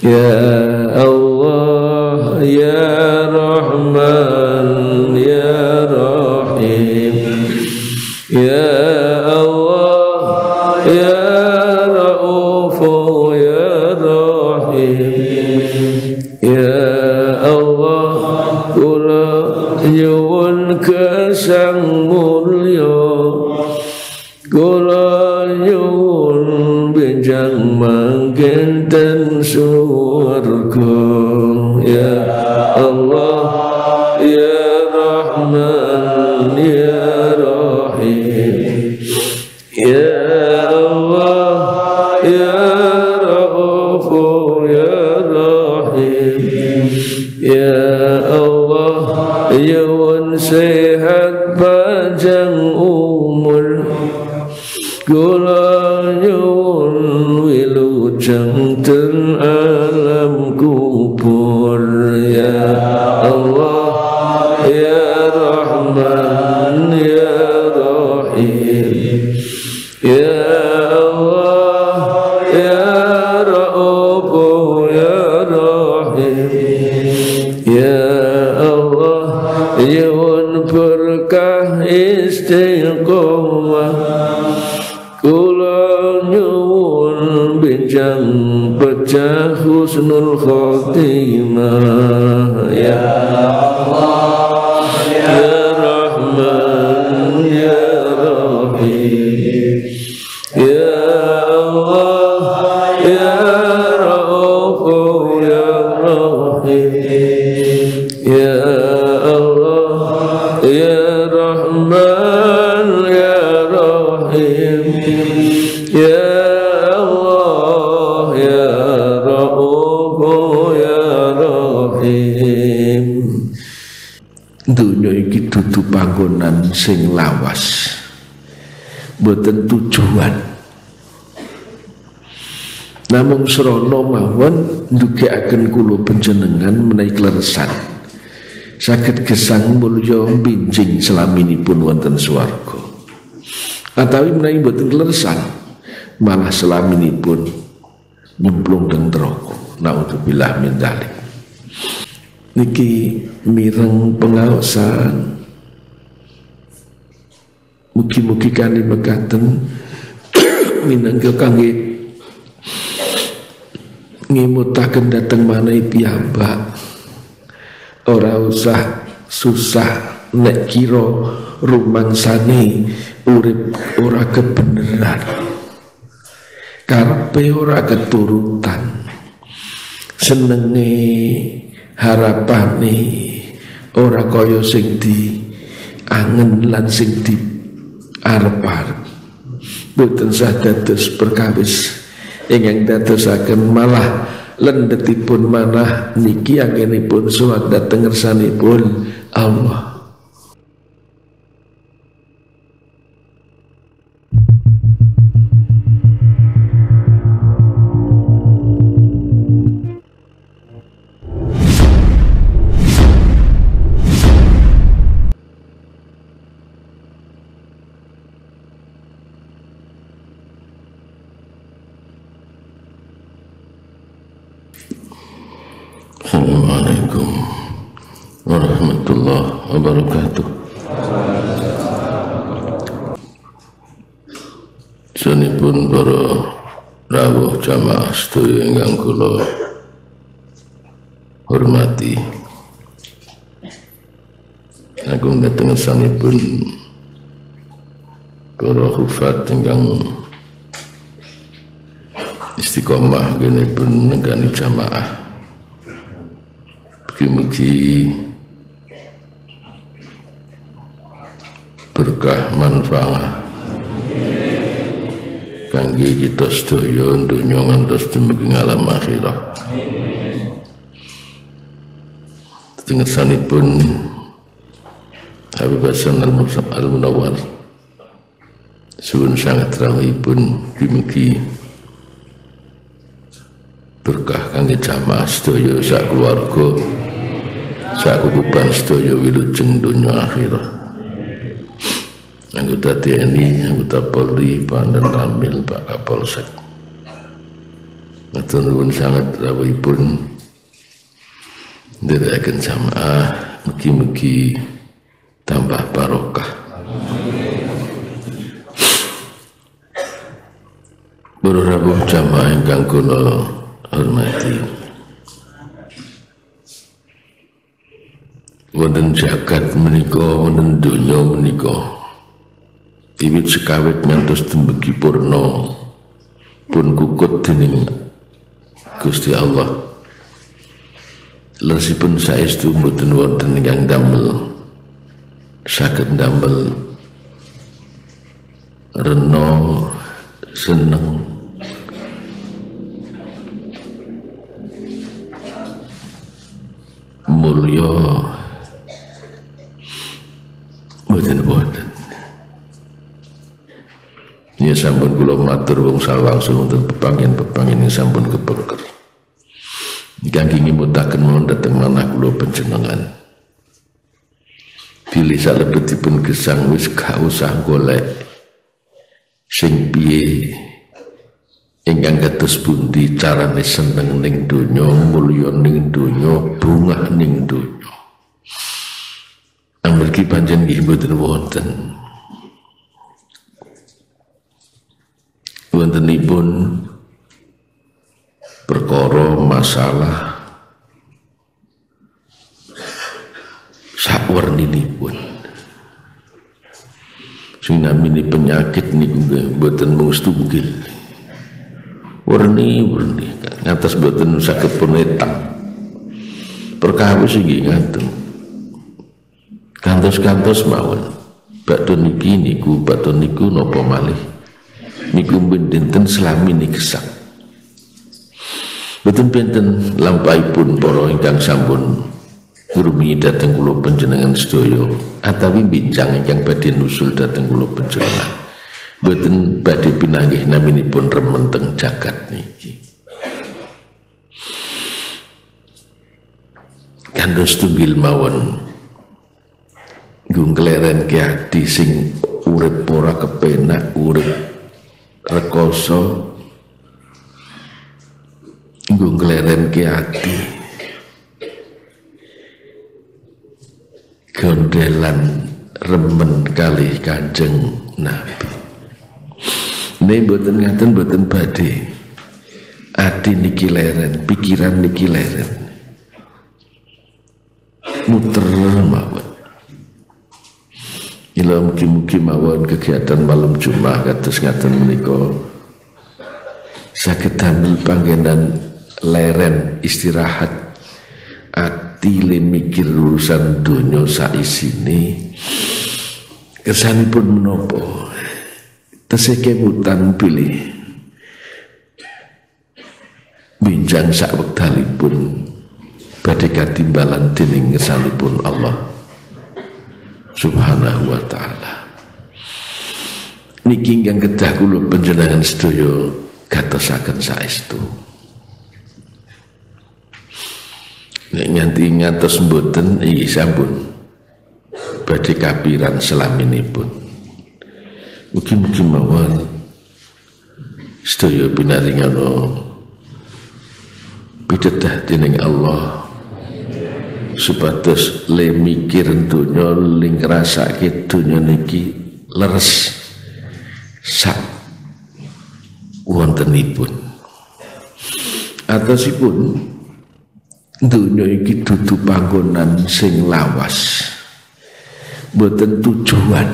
Ya Allah ya Rahman ya Rahim, ya Allah ya Rauf ya Rahim, ya Allah kula nyuwun kesang mulya, kula nyuwun benjang mangken ten surga. Ya Allah ya Rahman ya Rahim, ya Allah ya Rauf ya Rahim, ya Allah nyuwun sehat panjang umur, kula nyuwun wilujeng ten alam kubur. Ya Allah ya Rahman ya Rahim, ya Allah ya Rauf ya Rahim, ya Allah nyuwun berkah istiqomah, kula nyuwun benjang pecah husnul khotimah. Ya Allah ya Rahman ya Rahim, ya Allah ya Rauf ya Rahim, ya Allah ya Rahman ya Rahim, ya Allah ya Rauf ya Rahim. Dunya iki dudu panggonan sing lawas, boten tujuan. Namung srana mawon ndugekaken kula panjenengan menawi kleresan saged gesang mulya binjing selaminipun wonten swarga. Atawi menawi boten kleresan malah selaminipun nyemplung teng neraka. Naudzubillah min dzalik. Niki mireng pengaosan, mugi-mugi kanthi mekaten minangka kangge ngimutaken dhateng manahe piyambak. Ora usah susah nek kira rumangsane urip ora kebeneran, karepe ora keturutan, senenge harapane ora kaya sing diangen lan sing diarep-arep. Boten sah dados perkawis ingkang dadosaken malah lendetipun manah niki anggenipun sowan dhateng ngersanipun Allah. Assalamualaikum warahmatullahi wabarakatuh. Sanipun para rawuh jamaah sedaya ingkang kula hormati, agung dhateng sanipun para hufat ingkang istiqomah genipun nenggani jamaah. Mugi-mugi berkah manfaat kangge kita sedaya donya ngantos dumugi alam akhirah. Tengesanipun Habib Hasan Al-Munawwar suwun sanget rawuhipun mugi berkah kangge jamaah sedaya sak keluarga, sak kukuban sedaya wilujeng donya akhirah. Anggota TNI, anggota Polri, Pandan Ramil, Pak Kapolsek, Matur nuwun sangat rawuhipun ndherekaken jamaah, mugi-mugi tambah barokah. Para rawuh jamaah ingkang kula hormati, wonten jagat menika, wonten donya menika, wiwit sekawit ngantos dumugi purna pun kukut dening Gusti Allah. Lesipun saestu mboten wonten ingkang damel saged damel rena seneng mulya mboten wonten. Ya sampun kula matur wong langsung wonten pepanggen-pepanggen sampun kepeker. Kangge ngimutaken mawon dhateng manah kula panjenengan. Pilih salebetipun gesang wis gak usah golek sing piye ingkang kados pundi carane seneng ning donya, mulya ning donya, bungah ning donya. Amargi pancen nggih mboten wontenipun perkara masalah sakwerninipun. Sing namine penyakit niku mboten mung setunggal. Werni ngatos mboten saged punetang. Perkawis iki ngaten. Kantos-kantos mawon. Bakdo niki niku napa malih. Niku dinten selamine gesang. Boten benten lampahipun para ingkang sampun ngrumiyi dhateng kula panjenengan sedaya atawi bincang ingkang badhe nusul dhateng kula panjenengan. Boten badhe pinanggih naminipun remen teng jagat niki. Kandos tunggil mawon gungleren ke ati sing urip ora kepenak, urip rekoso gungleren ke ati gondelan remen kalih Kanjeng Nabi. Ini mboten ngaten mboten badhe ati niki leren, pikiran niki leren, muter mawon. Ila mugi-mugi mawon kegiatan malam Jumat kados ngaten menika saged damel panggenan leren istirahat ati le mikir urusan donya saisine. Kesanipun menapa? Tesih kemutan pilih bincang sak wektalipun badhe katimbalan dening ngersanipun Allah Subhanahu wa ta'ala. Niki ingkang kedah kula panjenengan sedaya gatosaken saestu. Nek nganti ngantos mboten iki sampun badhe kapiran selaminipun. Mugi-mugi mawon sedaya pinaringana pitedah dening Allah supados le mikir donya, ling ngrasake donya niki leres sak wontenipun. Atosipun donya iki dudu panggonan sing lawas, boten tujuan.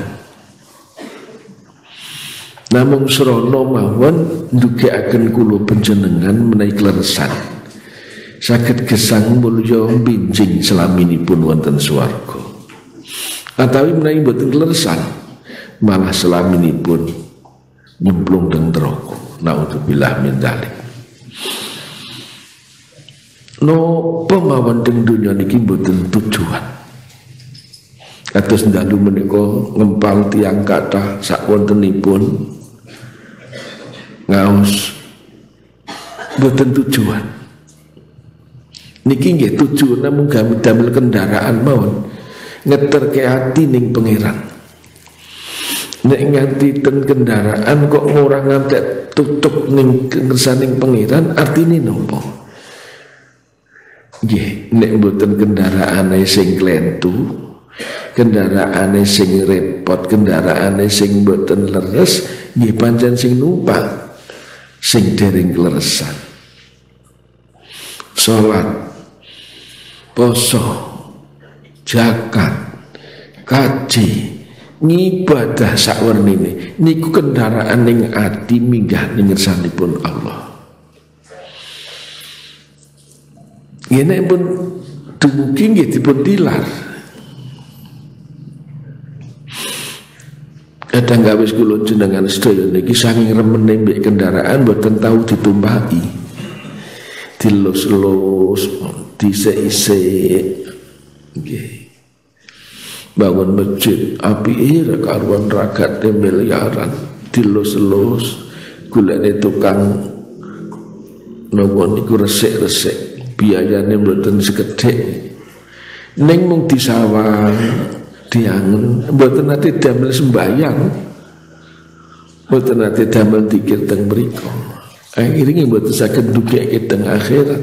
Namung srana mawon ndugekaken kula panjenengan menawi kleresan saged gesang mulya binjing selaminipun wonten swarga. Atawi menawi boten kleresan malah selaminipun nyemplung teng neraka. Naudzubillah min dzalik. Napa mawon teng donya niki boten tujuan. Kados ndalu menika ngempal tiyang kathah sak wontenipun ngaos boten tujuan. Niki nggih tujuan namung damel kendaraan mawon ngeterke ati ning pangeran. Nek nganti ten kendaraan kok ora ngantek tutuk ning ngersaning pangeran artine nopo? Nggih, nek mboten kendaraane sing klentu, kendaraane sing repot, kendaraane sing mboten leres, nggih pancen sing numpak sing dereng kleresan. Salat, poso, zakat, kaji, ngibadah sakwernine niku kendaraan ning ati minggah ning ngersanipun Allah. Yen pun dumugi nggih dipun tilar. Kadang gawis kula jenengan sedaya niki saking remene mbek kendaraan mboten tahu ditumpaki. Dilus-lus, disik-isik. Nggih. Bangun masjid api karuan ragat miliaran, dilus-lus, golekne tukang nopo niku resik-resik, biayane mboten sekedhik. Ning mung disawang, diangen, mboten nate damel sembayang, mboten nate damel dikir teng mriku. Akhirnya mboten saged ndugeke teng akhirat.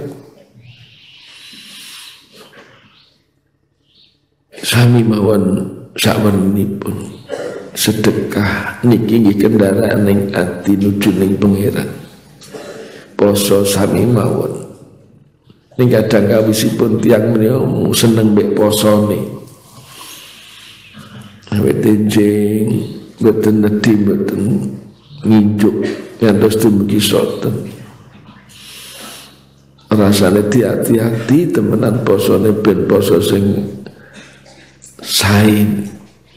Sami mawon sakwenipun sedekah niki nggih kendaraan ning ati nuju ning pangeran. Poso sami mawon. Ning kadang kawisipun tiyang menika seneng mbek posone. Awet enjing mboten nedhi mboten nginjuk ngantos dumugi soten. Rasane hati-hati temenan posone ben poso sing sae.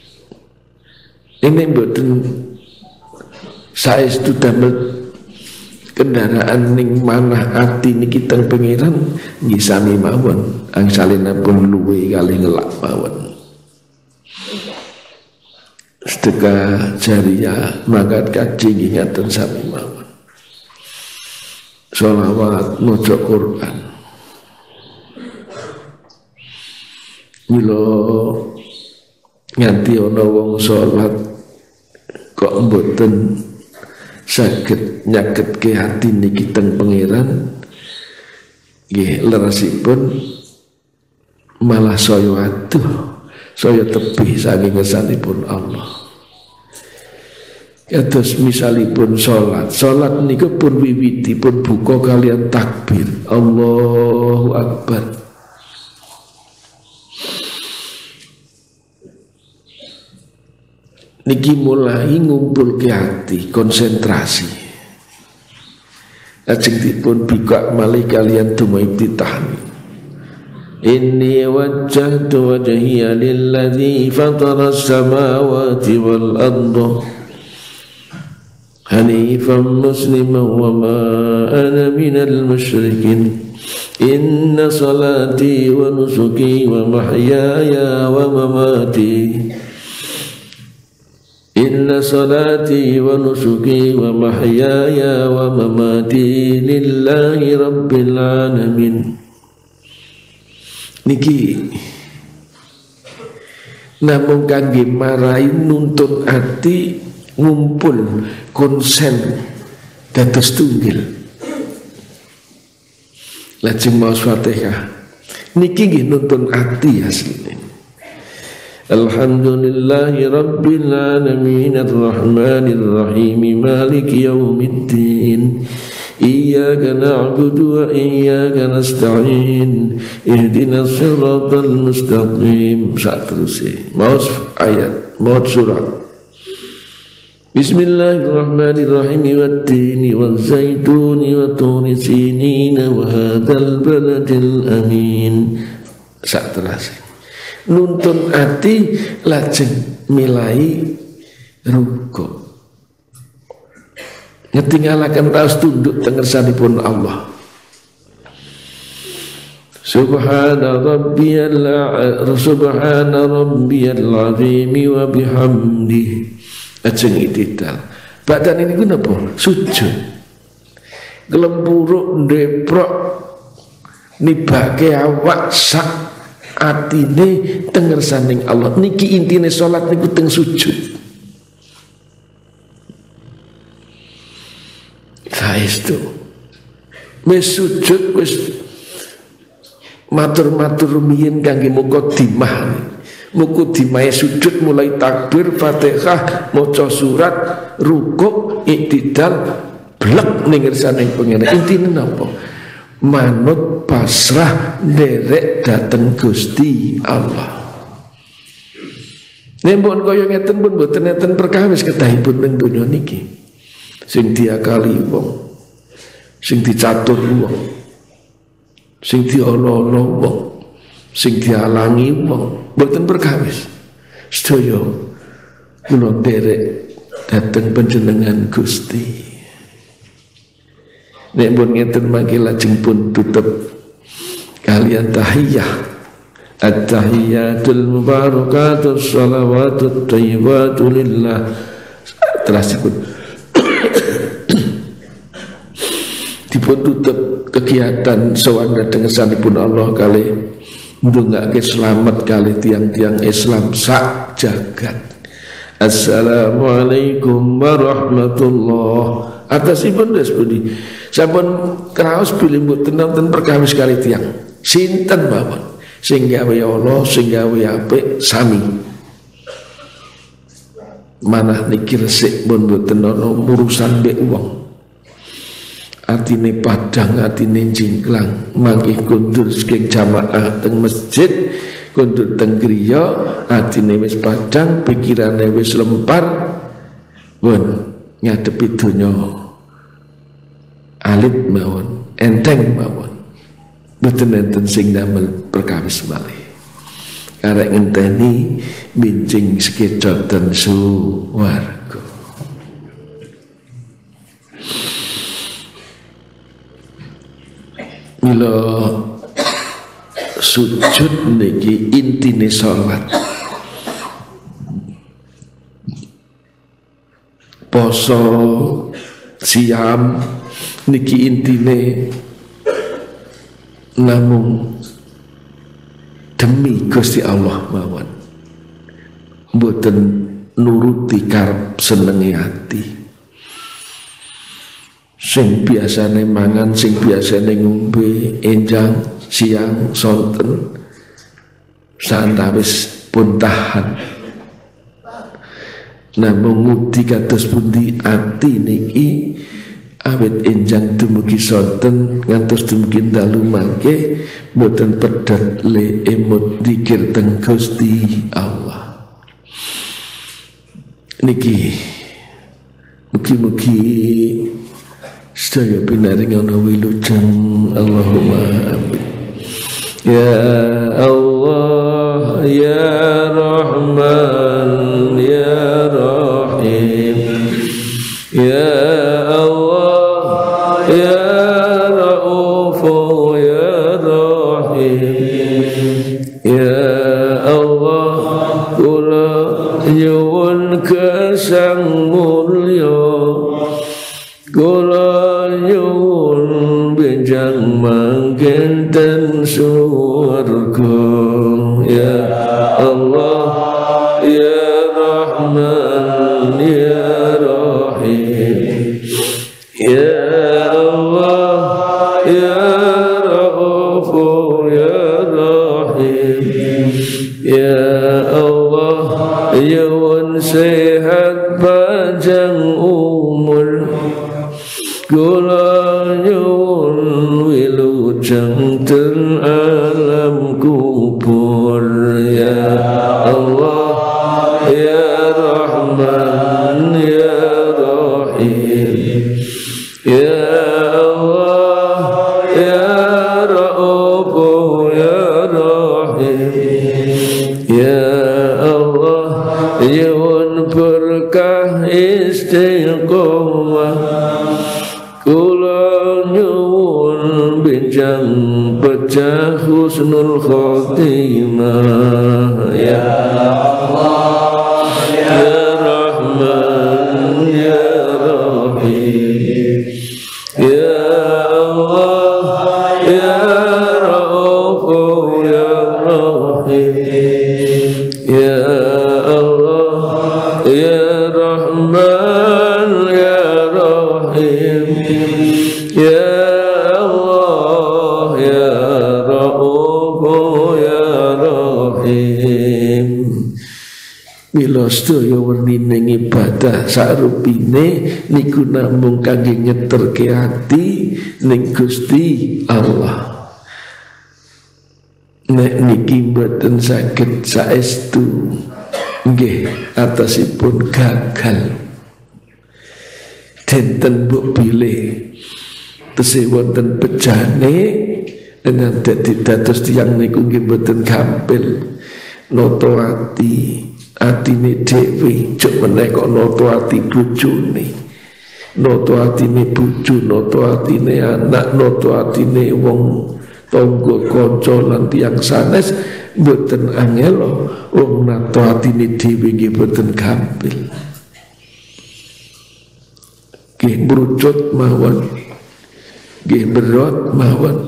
Ini mboten saestu damel kendaraan ning manah ati niki teng pangeran nggih sami mawon angsalinipun luwe kali ngelak mawon. Sedekah jariah mangkat kaji nggih ngaten sami mawon. Sholawat maca Quran. Mila nganti ana wong salat kok mboten saged nyagetke hati niki teng pangeran nggih leresipun malah saya aduh saya tebih saking ngersanipun Allah. Kados misalipun salat niku pun wiwitipun buka kalian takbir Allahu Akbar. Niki mulai ngumpul ke hati, konsentrasi. Lajeng dipun bikak malih kalian dumai titahni. Inni wajjahtu wajhiya lilladzi fatara as-samawati wal arda hanifan musliman wa ma ana minal musyrikin. Inna salati wa nusuki wa mahyaya wa mamati Inna salati wa nusuki wa mahyaya wa mamati lillahi rabbil alamin. Niki namun kangge marai nuntun ati ngumpul konsen dados tunggil. Lajeng maos Fatihah niki nggih nuntun ati asline. Alhamdulillahi rabbil alamin arrahmanir rahim maliki yaumiddin iyyaka na'budu wa iyyaka nasta'in ihdinas siratal mustaqim. Saterusé maos ayat maos surat. Bismillahirrahmanirrahim wat-tini waz-zaituni wa turi sinin wa hadzal baladil amin. Saterusé nuntun ati lajeng milai ruko ngetinggalaken raos tunduk teng ngersanipun Allah. Subhana rabbiyal azim wa bihamdihi. Lajeng itidal. Badan ini ku napa? Sujud. Glempuruk ndeprok nibake awak sak atine teng ngersaning Allah. Niki intine salat niku teng sujud. saestu wis sujud wis matur-matur rumiyin kangge mukadimah. Mukadimah sujud mulai takbir, Fatihah, maca surat, rukuk, iktidal, blek ning ngersane pengen. Intine napa? Manut pasrah nderek dateng Gusti Allah. Nembon kaya ngeten pun mboten enten perkawis kedahipun ning donya niki. Sing diakali wong, sing dicatur wong, sing diolo-olo wong, sing dialangi wong, mboten perkawis. Sedaya kula nderek dhateng panjenengan Gusti. Nek pun ngeten mangke lajeng pun tutup kalian tahiyah. At-tahiyyatul mubarakatus shalawatut thayyibatu lillah. Terasipun dipun tutup kegiatan sowan dhateng sanipun Allah kali ndongake selamat kali tiang-tiang Islam sak jagat. Assalamualaikum warahmatullah. Atasipun des pundi sampun kraos bilih mboten nonton perkawis kali tiang sinten mawon sing gawe Allah sing gawe apik sami manah niki resik pun mboten ana urusan mbek wong atine padang atine jingklang mangke kundur saking jamaah teng masjid kundur teng griya atine wis padang pikirane wis lempar pun ngadepi donya alit mawon enteng mawon mboten enten sing damel perkawis malih karek ngenteni bincing sekecoten suwarga. Mila sujud niki intine salat, poso siam niki intine namung demi Gusti Allah mawon, mboten nuruti karep senenge ati. Sing biasane mangan, sing biasane ngombe enjang siang sonten santawis pun tahan. Namung ngudi kados pundi ati niki awit enjang dumugi sonten ngantos dumugi dalu mangke mboten pedhet le emut zikir teng Gusti Allah. Niki mugi-mugi sedaya pinaring ana wilujeng Allahumma amin. Ya Allah ya Rahman ya Rahim ya ya Rauf ya Rahim ya Allah kula nyuwun kesang mulya kula nyuwun benjang mangken ten surga ya Allah ya Rahman ya Rahim ya Allah ya Rauf ya Rahim ya Allah nyuwun sehat panjang umur kula nyuwun wilujeng ten alam kubur ya Allah ya Rahman ya Rahim ya Allah ya Rauf ya Rahim ya Allah nyuwun berkah istiqomah kula nyuwun benjang pecah husnul khotimah ya Allah ya Rahman ya Rahim ya Allah ya Rauf ya Rahim ya Allah ya Rahman ya Rahim sedaya wernine ibadah sarupine niku namung kangge nyeterke ati ning Gusti Allah. Nek niki mboten saged saestu nggih atasipun gagal. Denten mbok bilih tesih wonten bejane dengan dadi dados tiyang niku nggih mboten gampil noto atine dhewe cuk menek kok noto ati bojone, noto atine bojo, noto atine anak, noto atine wong tangga kanca lan tiyang sanes mboten angel wong noto atine dhewe nggih mboten gampil. Nggih brucut mawon, nggih berot mawon.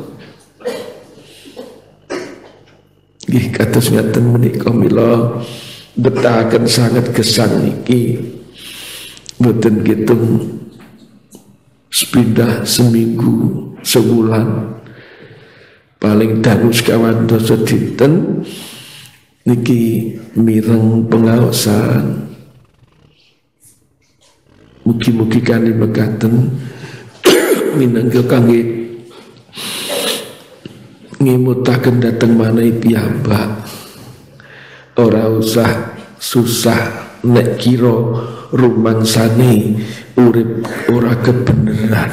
Nggih kados ngaten menika mila betahaken sangat gesang niki mboten kitung sepindah seminggu sebulan paling dangu sekawan dosa dinten niki mireng pengaosan. Mugi-mugi kali mekaten minangka kangge ngimutaken dateng maneh piyambak. Ora usah susah nek kira rumangsane urip ora kebeneran,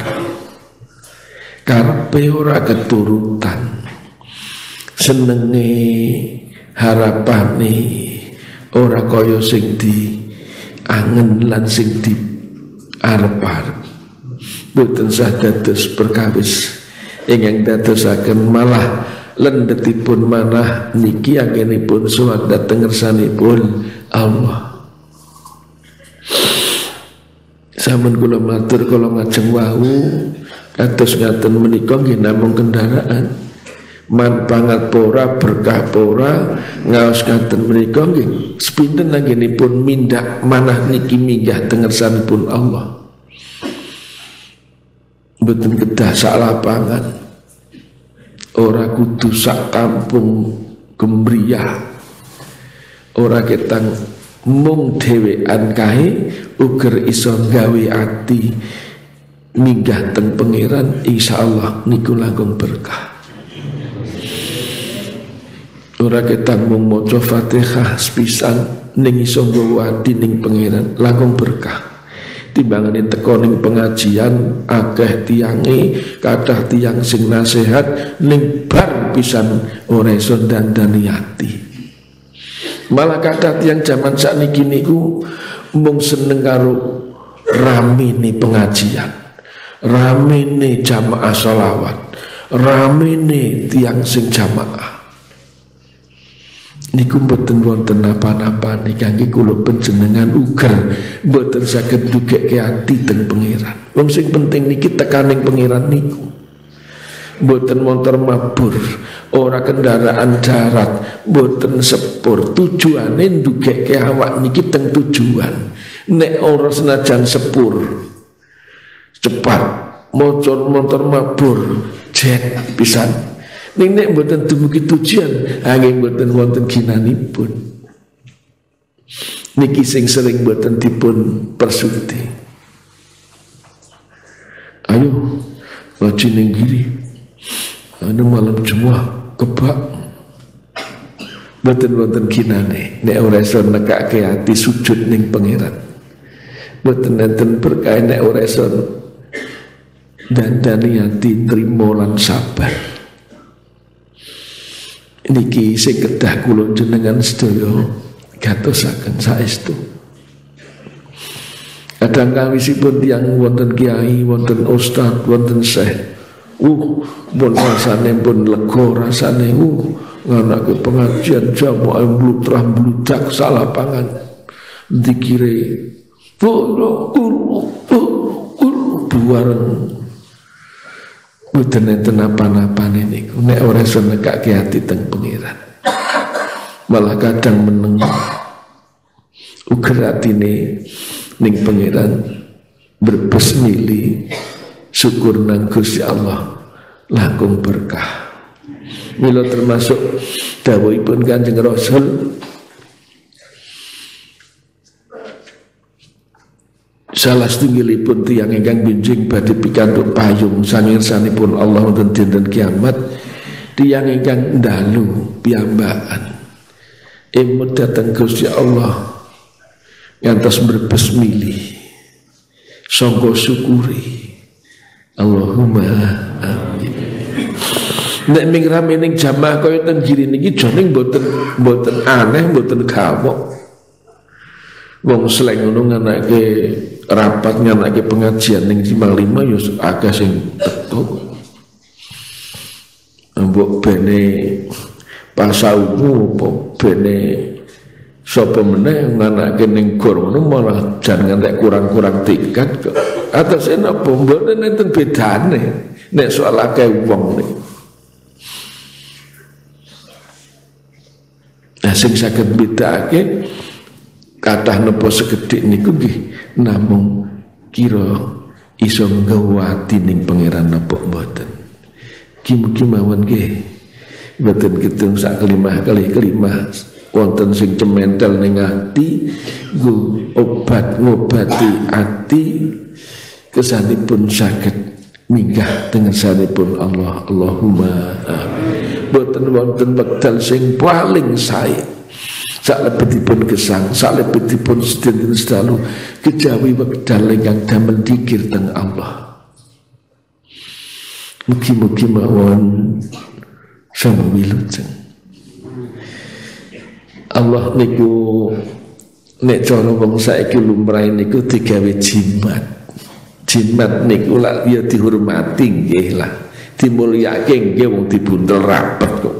karepe ora keturutan, senenge harapane ora kaya sing diangen lan sing diarep-arep. Boten sah dados perkawis ingkang dadosaken malah lendetipun manah niki anggenipun suwat dhateng ngersanipun Allah. Sampun kula matur kala ngajeng wau kados ngaten menika nggih namung kendaraan manpangat pora berkah pora ngaos ngaten menika nggih sepinten anggenipun mindak manah niki minggah teng ngersanipun Allah. Mboten kedah sak lapangan, ora kudu sak kampung gembriyah, ora ketang mung dhewean kae uger iso gawe ati minggah teng pangeran, insyaallah niku langkung berkah. Ora ketang mung maca Fatihah sepisan ning iso nggawa ati ning pangeran, langkung berkah. Timbangane teko ning pengajian akeh tiyange kathah tiyang sing nasihat ning bar pisan ora iso dandani ati. Malah kathah tiyang jaman sakniki niku mung seneng karo ramene pengajian, ramene jamaah sholawat, ramene tiyang sing jamaah. Niku mboten wonten napa-napa kangge kula panjenengan uger mboten saged ndugeke ati teng pangeran. Wong sing penting niki tekaning pangeran niku. Mboten motor mabur, ora kendaraan darat, mboten sepur. Tujuane ndugeke awak niki teng tujuan. Nek ora senajan sepur cepat, motor mabur jet pisan. Nek mboten dumugi tujuan, angin mboten wonten ginanipun. Niki sing sering mboten dipun persudi. Ayo, ngaji ning giri. Anu malam Jumat kebak. Mboten wonten ginane. Nek ora iso nekake ati sujud ning pangeran. Mboten enten berkah nek ora iso dandani ati nrimo lan sabar. Niki sing kedah kula jenengan sedaya gatosaken saestu. Kadang kawisipun tiyang wonten kiai, wonten ustaz, wonten syekh. Pun rasane pun lega rasane nganake pengajian jamaah mblutrah-mbludak salapangan. Dikire buareng mboten enten apa-apane niku nek ora iso nekake ati teng pangeran. Malah kadang meneng uger atine ning pangeran berbesmili syukur nang Gusti Allah langkung berkah. Mila termasuk dawuhipun Kanjeng Rasul salah setunggalipun tiyang ingkang benjing badhe pikantuk payung sangirsanipun Allah wonten dinten kiamat, tiyang ingkang ndalu piyambakan imut dateng Gusti Allah ngantos mbrebes milih sangga syukuri. Allahumma amin. Nek ming rame ning jamaah kaya ten giri niki jane mboten aneh, mboten gawok. Wong seleng ngono nganake rapat, nganake pengajian ning Simpang 5 ya akeh sing teko. Mbok bene pasaumu apa bene sapa meneh nganake ning gor ngono malah jan ngantek kurang-kurang tingkat kok. Atase napa mboten enten bedane nek soal akeh wong niku. Nah, sing saged bedakake kathah napa sekedhik niku nggih namung kira iso ngawati ning pangeran napa mboten. Mugi mawon nggih mboten kitung sak kelimah kali kelimah wonten sing cementel ning ati nggo obat ngobati ati kesanipun saged minggah dengan sanipun Allah. Allahumma amin. Boten wonten wekdal sing paling sae salebetipun gesang, salebetipun sedherek sedalu kejawi wekdal ingkang damel dzikir teng Allah. Mugi-mugi mawon sama wilujeng. Allah niku nek cara wong saiki lumrah niku digawe jimat. Jimat niku lak ya dihormati nggih lah. Dimulyake nggih wong dibuntel rapet kok.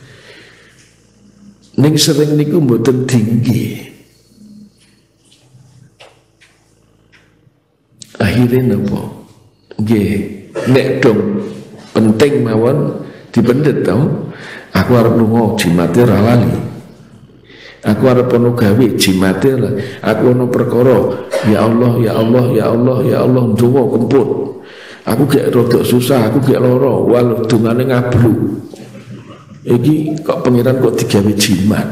Ning sering niku mboten tinggi. Akhirnya napa? Nggih, nek dong penting mawon dipendet tau. Aku arep lunga jimate ra lali. Aku arep ono gawe jimate lah. Aku ono perkara, ya Allah, ya Allah, ya Allah, ya Allah ndonga kemput. Aku gak rodok susah, aku gak loro, walau dungane ngablu. Iki kok pangeran kok digawe jimat.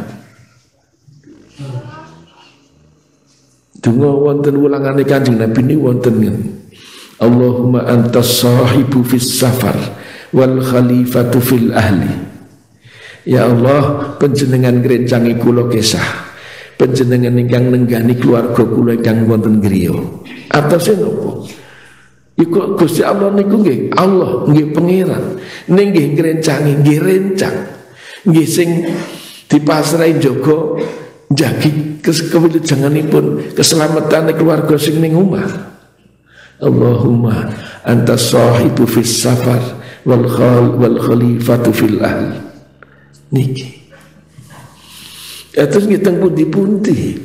Donga wonten ulangane Kanjeng Nabi ni wonten ngene. Allahumma antas sahibu fis safar wal khalifatu fil ahli. Ya Allah, panjenengan ngrencangi kula kesah. Panjenengan ingkang nenggani keluarga kula ingkang wonten griya. Atase napa? Iku Gusti Allah niku nggih Allah nggih pangeran ning nggih ngrencangi nggih rencang nggih sing dipasrahi jaga jagi kewilujenganipun keselamatan keluarga sing ning omah. Allahumma antas sahibu fis safar wal khalifatu fil ahl. Niki terus ngiteng pundi-pundi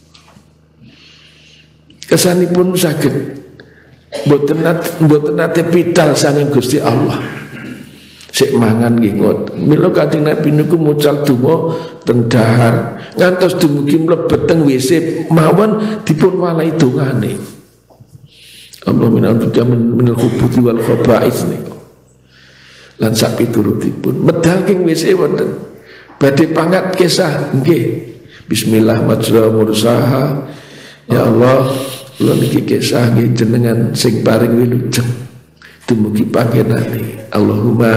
kesanipun saged mboten nate pital saking Gusti Allah. Sik mangan nggih ngot. Mila Kanjeng Nabi niku mucal donga teng dahar ngantos dumugi mlebet teng WC mawon dipun walahi dongane. Allah minal khubuthi wal khaba'is niku. Lan sak piturutipun medal king WC wonten badhe pangat kesah nggih. Bismillah majra mursaha. Ya Allah, kula niki kesah nggih jenengan sing paring wilujeng dumugi panjenengan. Allahumma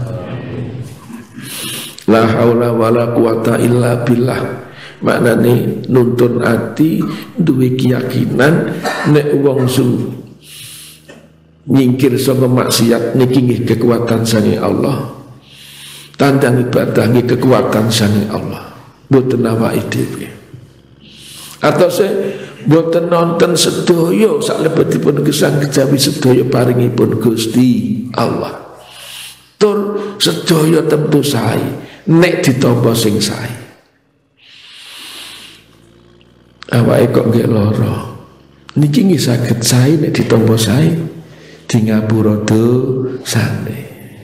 la haula wala quwata illa billah. Maknane nuntun ati duwe keyakinan nek wong nyingkir saka maksiat niki nggih kekuatan sange Allah. Tandang ibadah nggih kekuatan sange Allah. Mboten awake dhewe. Atau boten nonton sedaya salebetipun gesang kejawi sedaya paringipun Gusti Allah. Tur sedaya tentu sae nek ditampa sing sae. Awake kok nggih lara. Niki nggih saged sae nek ditampa sae di ngapura dosane.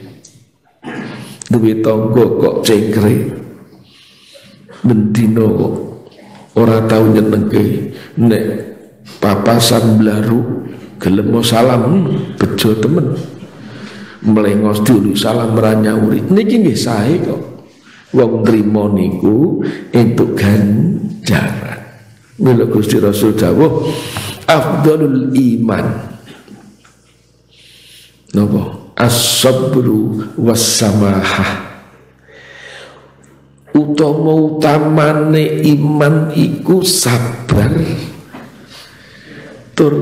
Duwe tangga kok cengkre. Bendina kok ora tau nyenengke nek papasan blaru gelem salam bejo temen mlengos dulu salam ranyauri niki nggih sae kok wong trima niku entuk ganjaran. Mila Gusti Rasul dawuh afdalul iman napa as-sabru was-samahah. Utama-utamane iman iku sabar tur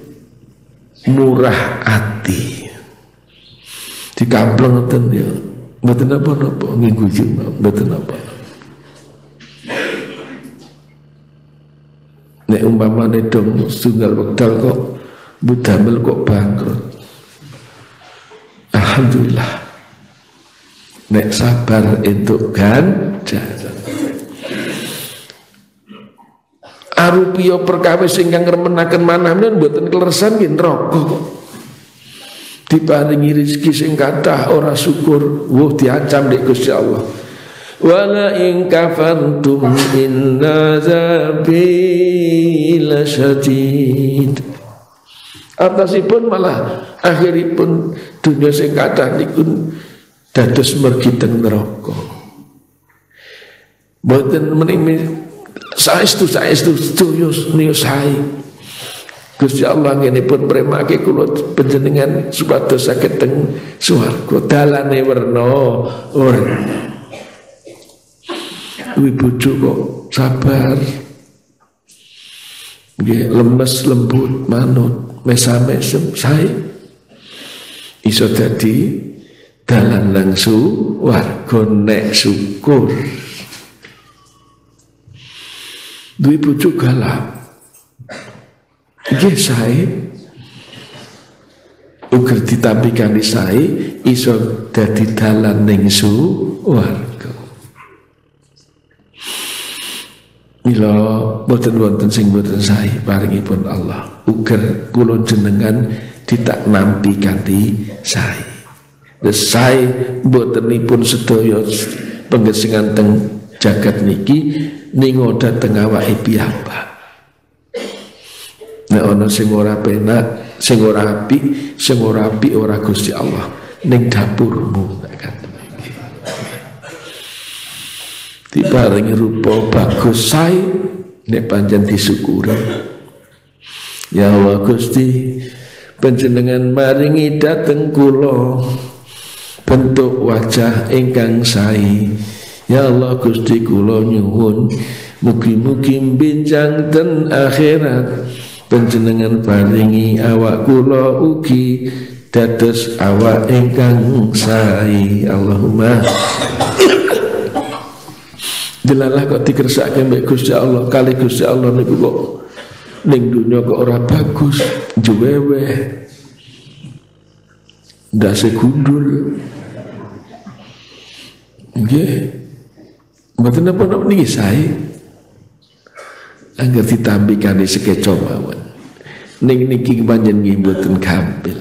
murah hati. Dikampleng ngoten ya. Mboten napa-napa minggu Jumat, mboten apa. Nek umpamane dong setunggal wekdal kok budamel kok bangkrut. Alhamdulillah. Nek sabar entuk ganjaran. Arupiya perkawis ingkang remenaken manaken mboten kleresan nggih neraka kok. Diparingi rezeki sing kathah ora syukur, wuh diancam nek Gusti Allah. Wala in kafartum inna azabi lasyadid. Atasipun malah akhiripun dunia sing kathah niku dados mergi teng neraka. Mboten menimi saestu sedaya nius sae. Gusti Allah ngenipun premake kula panjenengan supados saged teng swarga dalane werna. Kuwi bojo kok sabar. Nggih lemes lembut manut mesam-mesem sae. Iso dadi dalan langsung warga nek syukur. Duwe bojo galak. Nggih sae uga ditampikani sae iso dadi dalan ning warga. Mila boten wonten sing boten sae paringipun Allah. Uga kula jenengan ditak nampi kanthi sae. Sae botenipun sedaya penggesingan teng jagat niki ningo dhateng awake piyambak. Nek ana sing ora penak, sing ora apik ora Gusti Allah ning dapurmu kan. Diparingi rupa bagus sae nek pancen disyukuri. Ya Allah Gusti, panjenengan maringi dhateng kula bentuk wajah ingkang sae. Ya Allah Gusti kula nyuwun mugi-mugi benjang ten akhirat panjenengan paringi awak kula ugi dados awak ingkang sae. Allahumma delalah kok dikersake mbek Gusti Allah kali Gusti Allah niku kok ning dunya kok ora bagus juwewe ndase gundul nggih mboten napa-napa niki sae angger ditambikane sekeca mawon ning niki panjenengan nggih mboten gampil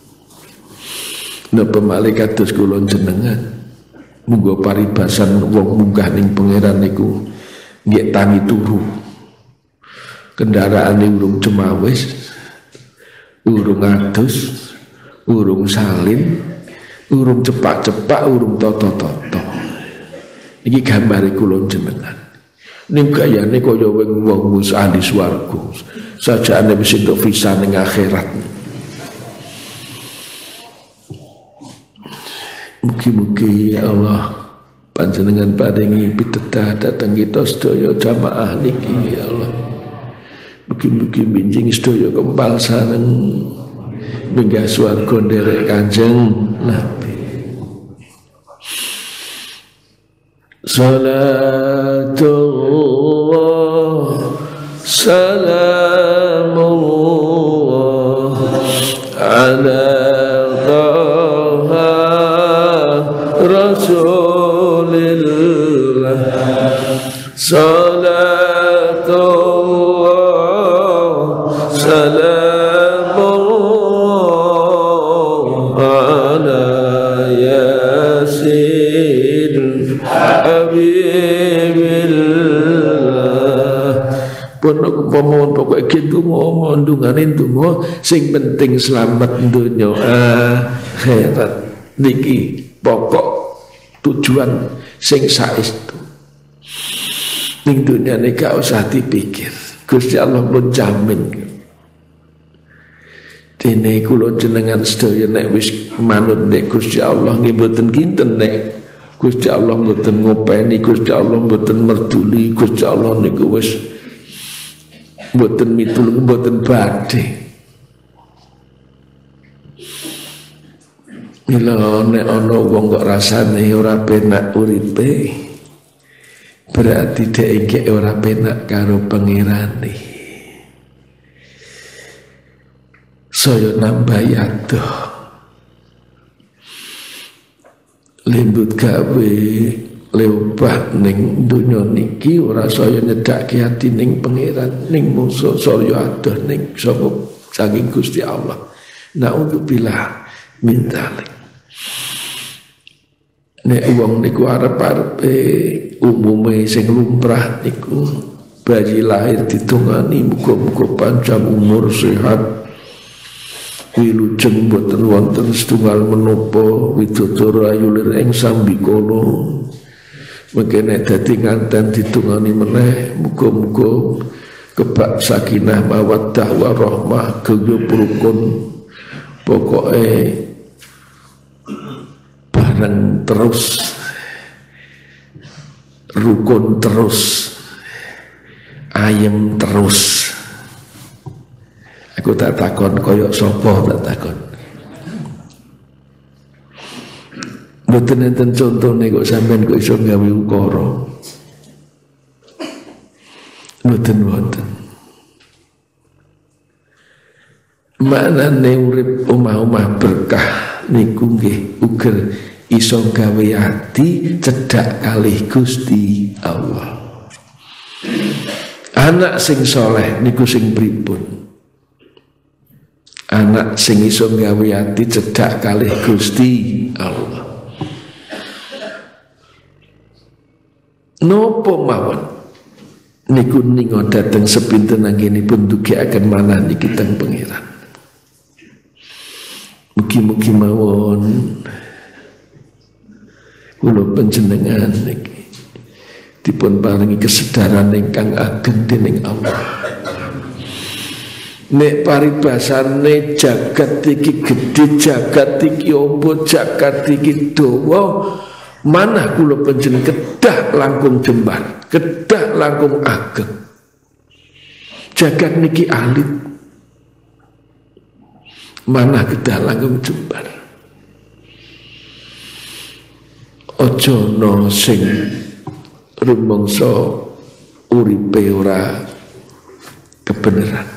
napa malaikat kados kula jenengan muga paribasan wong munggah ning pangeran niku nggih tangi turu kendaraane urung cemawis urung adus urung salin urung cepak-cepak urung toto-toto iki gambare kula jenengan ning gayane kaya wong wis ahli swarga sajane wis entuk visa ning akhirat. Mugi-mugi ya Allah panjenengan paringi pitedah dhateng kita sedaya jamaah niki ya Allah. Mugi-mugi binjing sedaya kempal sareng minggah swarga nderek Kanjeng Nabi. Salatullah salamullah ala Rasulillah salatullah salamullah ala yasin habibillah pun pomohon pokok gitu ngomong dunganin dungo sing penting selamat dunia akhirat niki pokok tujuan sing saestu ning dunia ini gak usah dipikir Gusti Allah pun jamin Dene kula jenengan sedaya nek wis manut nek Gusti Allah nggih mboten kinten nek Gusti Allah mboten ngopeni, Gusti Allah mboten merduli, Gusti Allah niku wis mboten mitulung, mboten badhe. Mila nek ana wong kok rasane ora penak uripe, berarti dhek ora penak karo pangerane. Saya nambah yaduh lembut gawe leobah ning dunya niki ora saya nyedhake ati ning pangeran ning musuh saya adoh ning sapa saking Gusti Allah. Naudzubillah min dzalik. Nek wong niku arep-arepe umume sing lumrah niku bayi lahir ditungani muga-muga panjang umur sehat wilujeng boten wonten setunggal menapa widodara ayu lir ing sambikala mengkene dadi nganten ditungani meneh muga-muga kebak sakinah mawaddah warahmah gegep rukun pokoke bareng terus rukun terus ayem terus. Aku tak takon koyok sapa tak takon. Mboten enten contone kok sampean kok iso gawe ukara. Mboten wonten. Maknane urip omah-omah berkah niku nggih uger iso gawe ati cedhak kalih Gusti Allah. Anak sing saleh niku sing pripun? Anak sing iso gawe ati cedhak kalih Gusti Allah. Napa mawon niku ningo dhateng sepinten anggenipun dugiaken manah niki teng pangeran. Mugi-mugi mawon kula panjenengan niki dipun paringi kesedaran ingkang ageng dening Allah. Nek paribasane jagat iki gedhe, jagat iki ombo, jagat iki dawa, manah kula panjenengan kedah langkung jembar, kedah langkung ageng. Jagat niki alit, manah kedah langkung jembar. Aja ana sing rumangsa uripe ora kebenaran.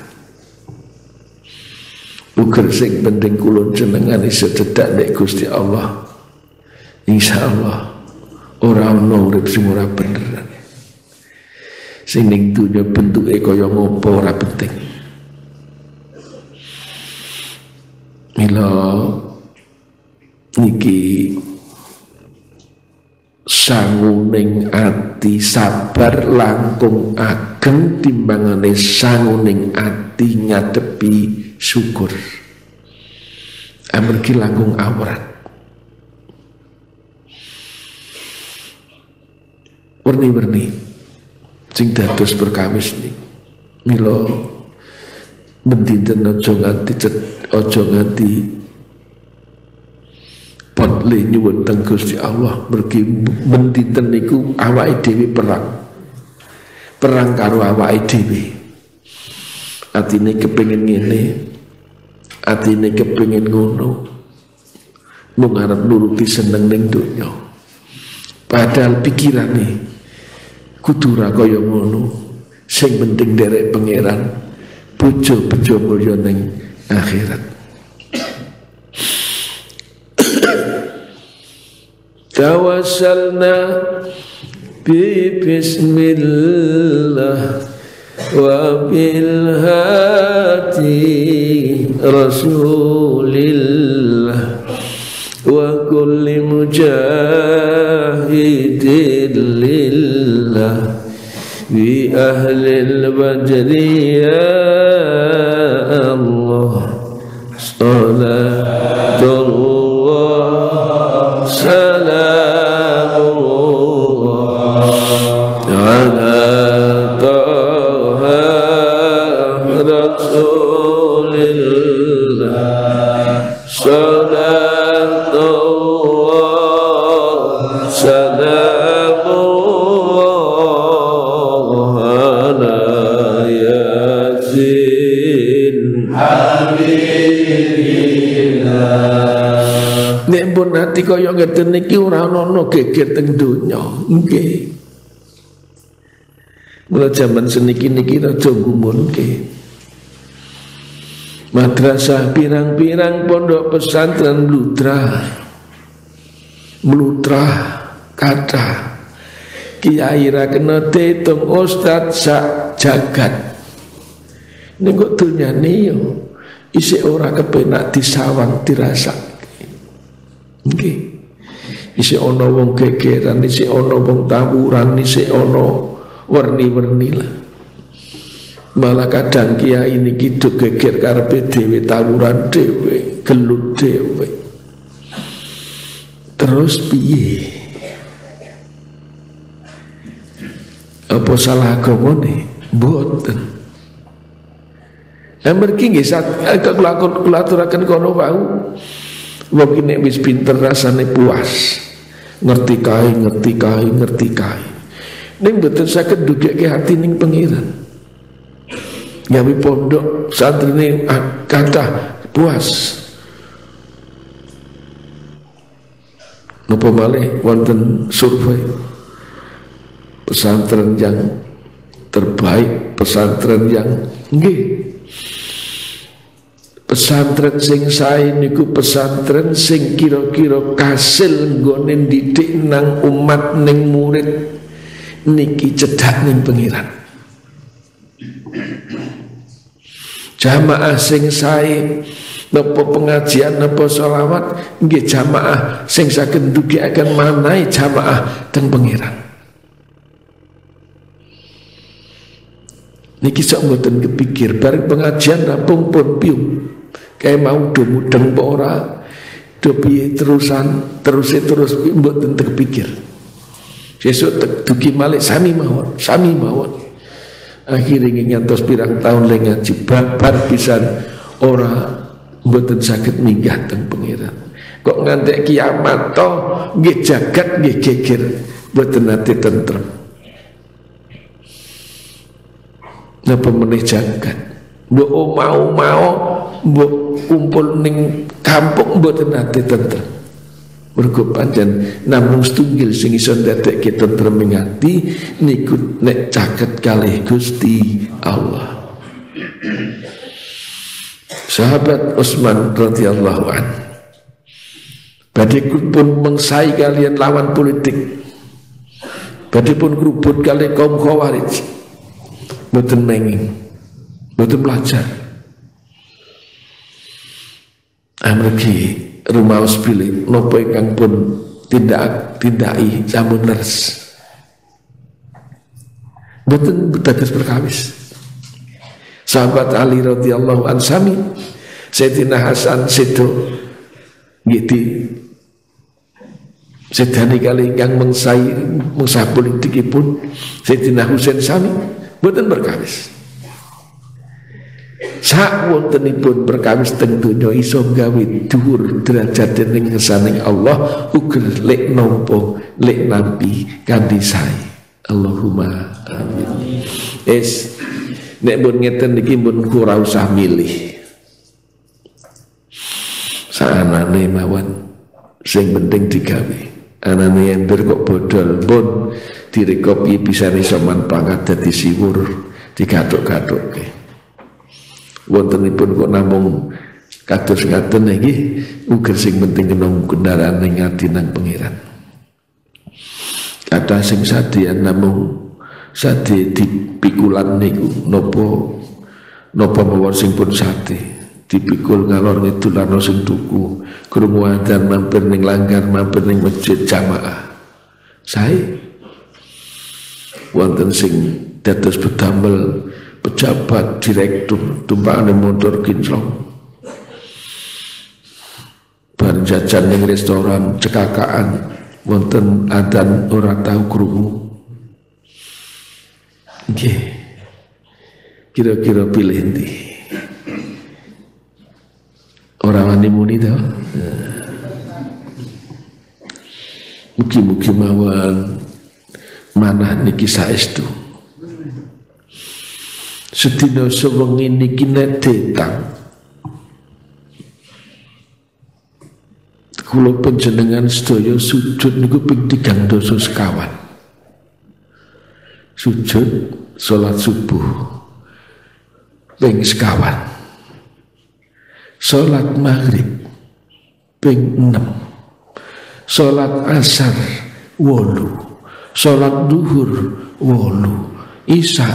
Uger sing penting kula jenengan iso cedhak nek Gusti Allah. Insyaallah ora ana urip sing ora beneran. Sing ning dunya bentuke kaya ngopo ora penting. Mila niki sanguning ati sabar langkung ageng timbangane sanguning ati ngadepi syukur. Amargi langkung awrat. Werni-werni sing dados perkawis niki. Mila mendinten aja nganti potle nyuwun teng Gusti Allah mergi mendinten niku awake dhewe perang karo awake dhewe. Atine kepengin ngene, atine kepengin ngono, mung arep nuruti seneng ning donya. Padahal pikirane kudu ra kaya ngono. Sing penting derek pangeran, bojo-bojo mulya ning akhirat. Tawassalna bi bismillah wa bil hati rasulillah wa kulli mujahidin lillah bi ahlil badri ya Allah salatullah salamullah ala taha rasulillah Salamullah ala Yasin Habibillah. Nek pun hati kaya ngeten niki ora ana geger teng donya. Nggih. Mula jaman seniki-niki aja gumunke. Madrasah pirang-pirang pondok pesantren mlutrah kata kiai ra kena diitung ustaz sak jagat. Ning kok dunyane yo isih ora kepenak disawang dirasake. Nggih. Isih ana wong gegeran, isih ana wong tawuran, isih ana warni-warni lah. Malah kadang kiai niki do geger karepe dhewe, tawuran dhewe, gelut dhewe. Terus piye? Apa salah agamane? Mboten. Amargi nggih kula aturaken kono wau. Wong iki nek wis pinter rasane puas. Ngerti kae. Ning mboten saged ndugeke hati ning pengiran. Gawe pondok santrine kathah puas. Napa malih wonten survei pesantren yang terbaik, pesantren yang nggih. Pesantren sing sae niku pesantren sing kira-kira kasil nggone didik nang umat ning murid niki cedhak ning pengiran. Jamaah sing sae napa pengajian napa selawat nggih jamaah sing saged ndugikaken manahe jamaah teng pengiran. Niki sok mboten kepikir bareng pengajian rampung pun piung. Kayak mau do mudeng apa ora, do piye terus mboten kepikir. Sesuk dugi malih sami mawon. Akhirnya ngantos pirang tahun le ngaji babar pisan ora mboten saged minggah teng pengiran. Kok ngantek kiamat to nggih jagat nggih geger mboten nate tentrem. Napa meneh jagat? Mbok mau mbok kumpul ning kampung mboten nate tentrem. Mergo pancen namung setunggal sing iso ndadekke tentrem ing ati niku nek caket kalih Gusti Allah. Sahabat Utsman radhiyallahu an badhe pun mengsai kalian lawan politik, badhe pun kerubut kali kaum Khawarij, mboten menging, mboten belajar. Amargi rumaos pilih nopo ingkang pun tindaki sampun leres, mboten dados perkawis. Sahabat Ali radhiyallahu an sami Sayyidina Hasan sedo nggih sedani kali ingkang mengsah politikipun Sayyidina Husain sami mboten perkawis. Sak wontenipun perkawis teng donya iso gawe dhuwur derajat dening ngersaning Allah uger lek nampa lek nampi kanthi sae. Allahumma amin. Nek pun ngeten niki pun ora usah milih. Saanane mawon sing penting digawe. Anane ember kok bodol pun direkopi bisa iso manfaat dadi siwur digathuk-gathukke. Wontenipun kok namung kados ngaten iki uger sing penting kena kendaraan ning ati nang pengiran. Kata sing sadian namung sadi dipikulan niku napa mawon sing pun sadi dipikul ngalor ngidul ana sing tuku krungu adzan mampir ning langgar mampir ning masjid jamaah sae wonten sing dados bedamel pejabat direktur tumpakane motor kinclong bar jajan ning restoran cekakaan wonten adzan ora tau krungu. Nggih. Kira-kira pilih ndi? Ora wani muni to. Mugi-mugi mawon manah niki saestu. Sedina sewengi niki nek detang kula panjenengan sedaya sujud niku ping 3 dosa sekawan. Sujud salat subuh ping sekawan. Salat maghrib ping 6. Salat asar 8. Salat duhur 8. Isya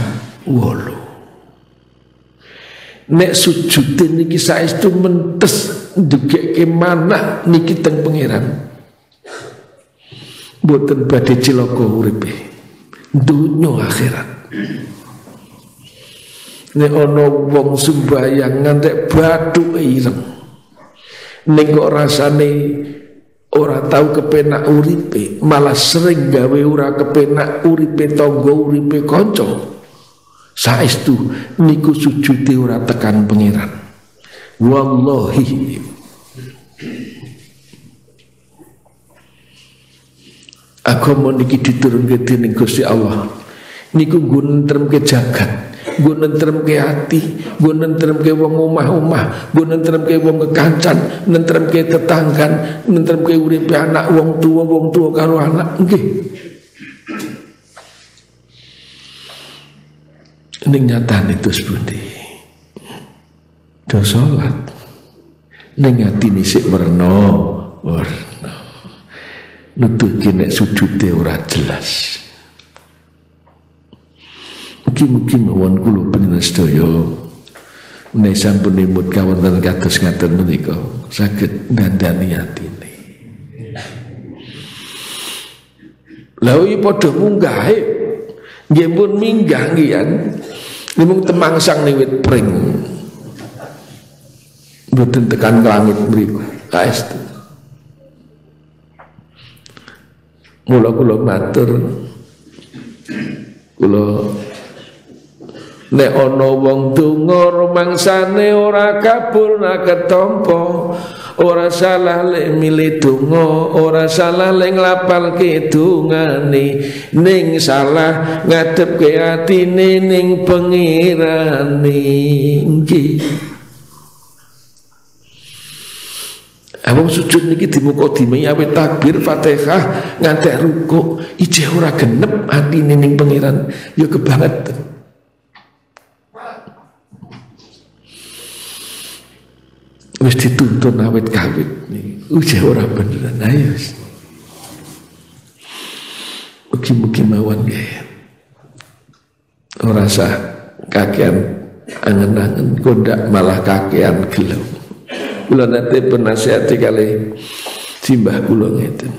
8. Nek sujud niki saestu mentes ndugeke manah niki teng pangeran. Mboten badhe cilaka uripe. Dunya akhirat. Nek ana wong sembayang ngantek bathuke ireng. Ning kok rasane ora tahu kepenak uripe, malah sering gawe ora kepenak uripe tangga, uripe kanca. Saestu niku sujude ora tekan pangeran. Wallahi agama niki diturunke dening Gusti Allah. Niku nggo nentremke jagat, nggo nentremke ati, nggo nentremke wong omah-omah, nggo nentremke wong kekancan, nentremke tetanggan, nentremke uripe anak wong tua karo anak nggih. Ning nyatane terus pundi? Do salat ning atine sik werna nutuke nek sujude ora jelas. Mugi-mugi mawon kula panjenengan sedaya nek sampun nimut kawonten kados ngaten menika saged ndandani atine. Lha iki padha munggahe nggih pun minggah nggih mung temangsang ning wit pring. Mboten tekan ke langit mriku. Kaestu. Mula kula matur kula nek ana wong donga rumangsane ora kabul nak ketampa, ora salah lek milih donga, ora salah lek nglapalke dongane, ning salah ngadepke atine ning pengirane. Nggih. Awang sujud niki dimukadimai awet takbir Fatihah ngantek rukuk ijeh ora genep atine ning pangeran ya kebangetan. Wis dituntun awet kawit ijeh ora beneran. Ayo mugi-mugi mawon nggih ora sah kakean angen-angen kondak malah kakean gelo. Kula nate penasihati kali simbah kula ngeten.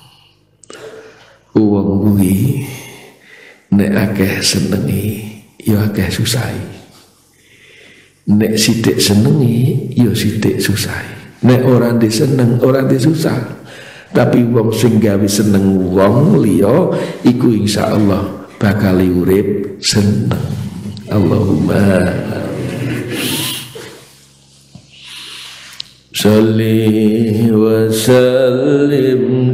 Wong kuwi nek akeh senengi ya akeh susahi. Nek sithik senengi ya sithik susahi. Nek ora diseneng ora disusah. Tapi wong sing gawe seneng wong liya iku insyaallah bakal urip seneng. Allahumma Salli wa sallim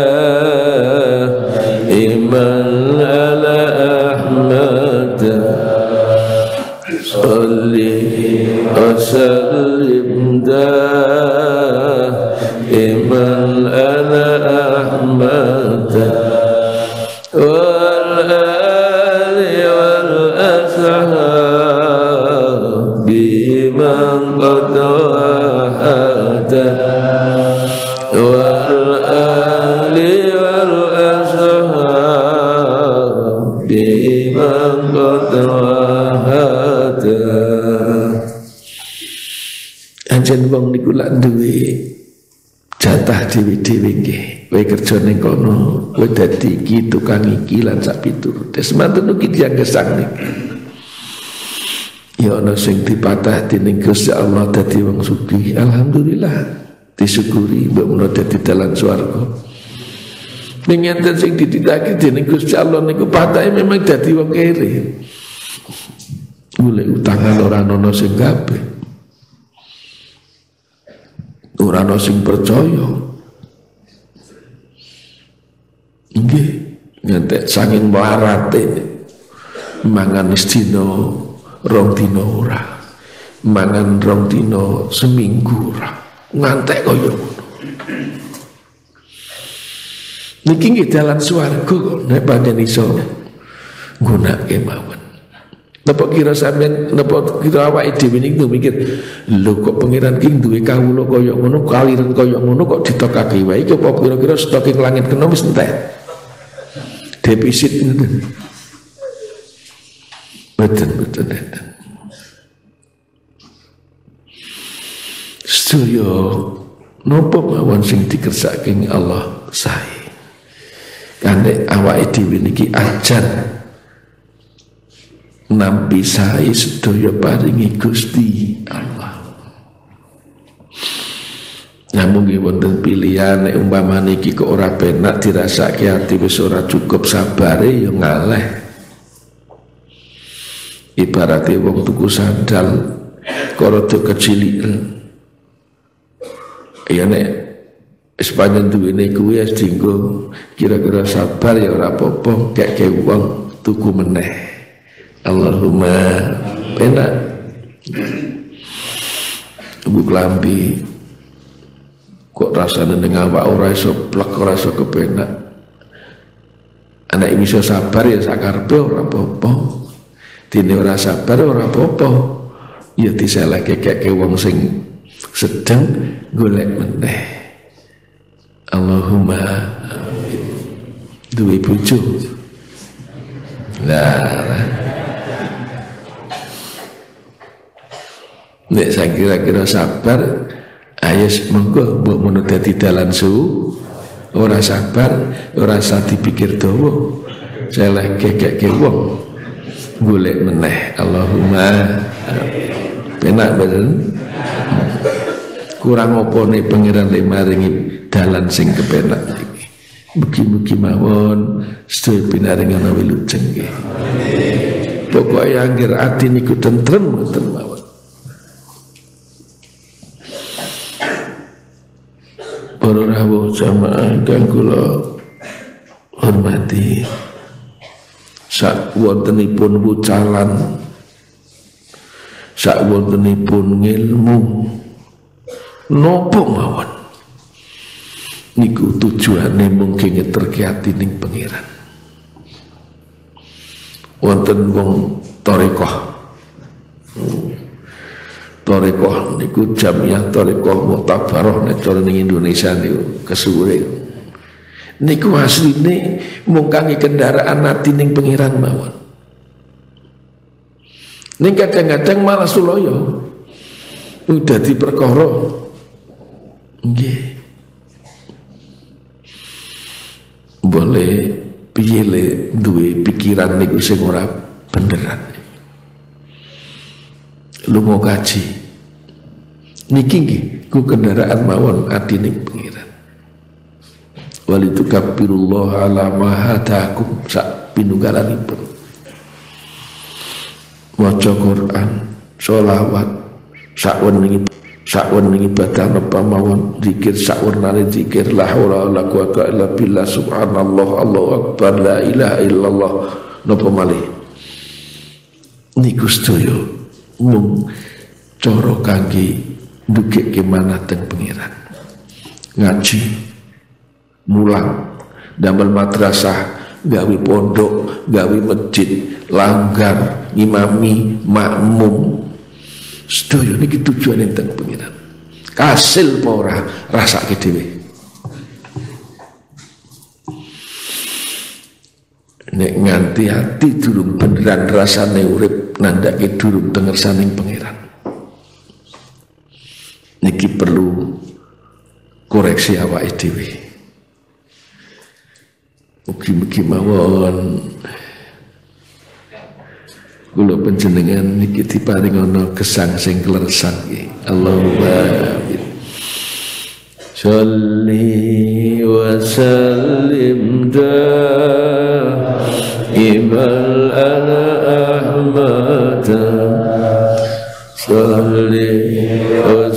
daiman ala Ahmad. Salli wa sallim daiman ala Ahmad wal ali wal ashab biman qad anjen wong niku lak duwe jatah dhewe-dhewe nggih. Kowe kerja ning kono, kowe dadi iki tukang iki lan sak piturute. Semanten ugi tiyang gesang niki. Ya ana sing dipatah dening Gusti Allah dadi wong sugih. Alhamdulillah. Disyukuri mbok menawa dadi dalan swarga. Ning enten sing dititaki dening Gusti Allah niku patahe memang dadi wong kere. Golek utangan ora ana sing kabeh. Ora ana sing percaya. nggih ngantek saking melarate mangan istino rong dina ora mangan rong dina seminggu ora ngantek kaya ngono niki nggih dalan swarga kok nek pancen iso nggunakake mawon. Napa kira sampean napa kira awake dhewe niku mikir lho kok pangeran ki duwe kawula kaya ngono kaliren kaya ngono kok ditokake wae iki apa kira-kira stok ing langit kena wis entek defisit ngoten betul sedaya napa mawon sing dikersake Allah sae kane awake dhewe niki ajar nampi sae sedaya paringi Gusti Allah. Namun nggih wonten pilihan nek umpamane iki kok ora penak dirasake ati wis ora cukup sabare ya ngaleh. Ibarate wong tuku sandal kok rada keciliken. Ya nek sepanjang duwene kuwi wis dienggo kira-kira sabar ya ora apa-apa kek wong tuku meneh. Allahumma penak ibu kelambi kok rasanya dengan awak ora iso plek ora iso kepenak anak ini iso sabar ya sakarpe ora apa-apa dene ora sabar ora apa-apa ya diseleke kek wong sing sedeng golek meneh Allahumma duwe bojo lah nek saya kira-kira sabar ayo monggo mbok menawa dadi dalan su ora sabar ora usah dipikir dawa seleh kekek wong golek meneh Allahumma penak bener kurang opone pangeran le maringi dalan sing kepenak iki mugi-mugi mawon sedaya pinaring ana wilujeng nggih pokoke anggere ati niku tentrem ngoten mawon. Para rawuh jamaah kang kula hormati sak wontenipun wucalan sak wontenipun ngilmu napa mawon niku tujuane mungkin ngeterke ati ning pangeran wonten wong tarekah tarekah niku jamiah tarekah muktabarah nek cara ning Indonesia niku kesuwure niku asline mung kangge kendaraan ati ning pangeran mawon ning kadang-kadang malah sulaya dadi perkara nggih boleh piye le duwe pikiran niku sing ora beneran lunga kaji niki nggih ku kendaraan mawon ati ning pangeran walitukabbirullah ala ma hadakum sak pinunggalanipun maca Quran sholawat sak wening ibadah napa mawon zikir sak wernane zikir la haula wala quwata illa billah subhanallah Allahu akbar la ilaha illallah napa malih niku sedaya mung cara kangge ndukeke manateng pangeran ngaji mulang damel madrasah gawe pondok gawe masjid langgar ngimami makmum sedaya niki tujuane teng pangeran kasil apa ora rasake dhewe nek nganti hati durung beneran rasane urip nandhake durung tengersaning pangeran niki perlu koreksi awake dhewe mugi-mugi mawon kula panjenengan niki diparing ana gesang sing kleresan nggih Allahumma amin sholli wa sallim imal ala ahmad sholli wa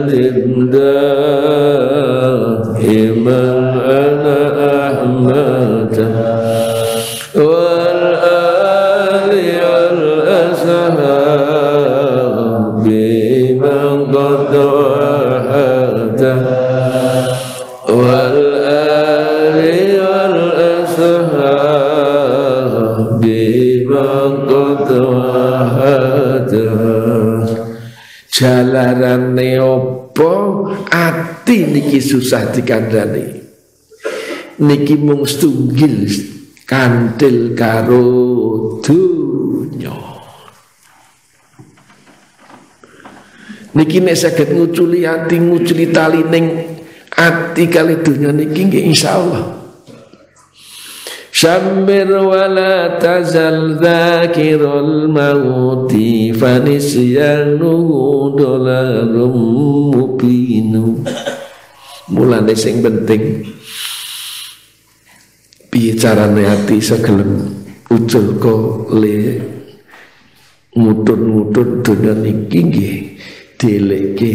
sallim imal ala ahmad wal ali wal ashabi man qad wahada wal ali wal ashabi man qad wahada. Jalarane apa ati niki susah dikandani, niki mung setunggil kantil karo dunya. Niki nek saged nguculi ati nguculi tali ning ati kali dunya niki nggih insyaallah. Syambir wala tazal dzakirul mauti fanisyanuhu dolarum mubinu. Mulane sing penting piye carane ati segelem ucul ko le mutun-mutun dunya niki nggih dileke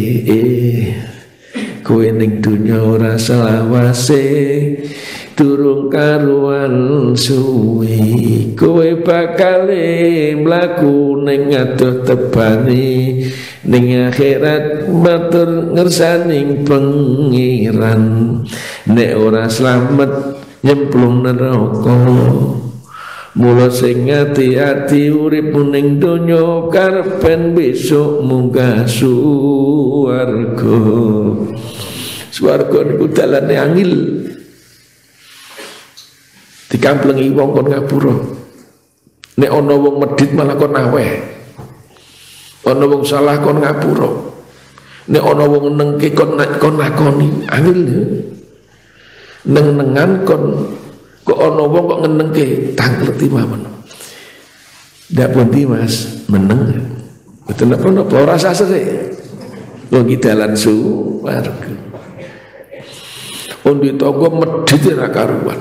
kowe ning dunya ora selawase durung karuan suwi kowe bakal mlaku ning adoh tebane ning akhirat matur ngersaning pengiran nek ora slamet nyemplung neraka. Mula sing ati-ati urip ning donya karepen besok munggah swarga. Swarga niku dalane angel. Dikamplengi wong kon ngapura. Nek ana wong medhit malah kon aweh. Ana wong salah kon ngapura. Nek ana wong nengke kon lakoni angel. Neng-nengan kon kok ana wong kok ngenengke tangkleti mawon. Ndak pundi Mas, meneng. Betul napa ora sasere. Wong iki dalan suwarga. Undi tangga medhit ora karuan.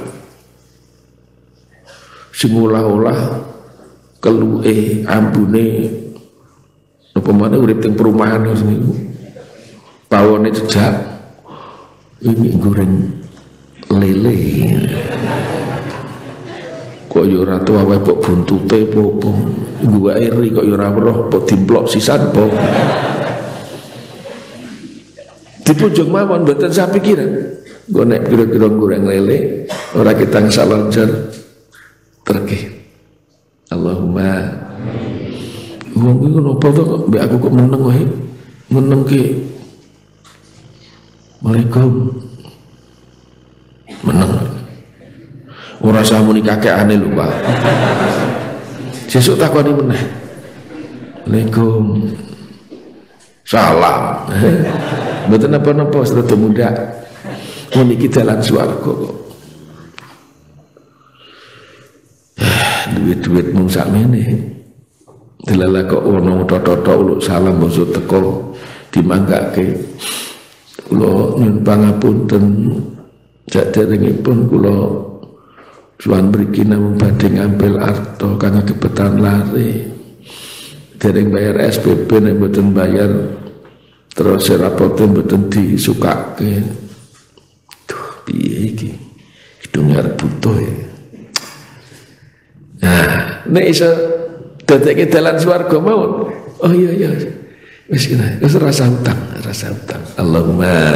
Sing olah-olah keluke ambune apa maneh urip teng perumahan niku. Pawone jejak ini goreng lele. Kok yo ora tuwa wae kok buntute apa gua iri kok yo ora weruh kok dimplok sisan apa. Dipujung mawon mboten sapikiran. Nggo nek kira-kira goreng lele ora kita ngesaloncer terke. Allahumma wong iku napa to kok mbek aku kok meneng wae. Meneng ki. Waalaikum. Meneng. Ora usah muni kakekane lho, Pak. Sesuk takoni meneh. Waalaikum. Salam. Mboten napa-napa sedaya muda. Meniki dalan swarga kok. Duit-duit mung sakmene. Delala kok ono toto-toto uluk salam basa teko dimanggake. Kula nyuwun pangapunten saderengipun kula suwan mriki namung badhe ngambil arta kangge kebetan lare. Dereng bayar SPP nek mboten bayar terus rapote mboten disukake. Duh, piye iki? Hidung arep butuh ya. Nah, nek iso dadekke dalan swarga mawon. Oh iya. Wis kena, wis rasa utang. Allahumma.